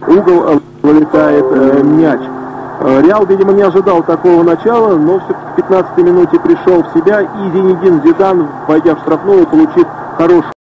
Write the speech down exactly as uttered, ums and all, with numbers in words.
угол вылетает э, мяч. Реал, видимо, не ожидал такого начала, но все-таки в пятнадцатой минуте пришел в себя, и Зинедин Зидан, войдя в штрафную, получит хороший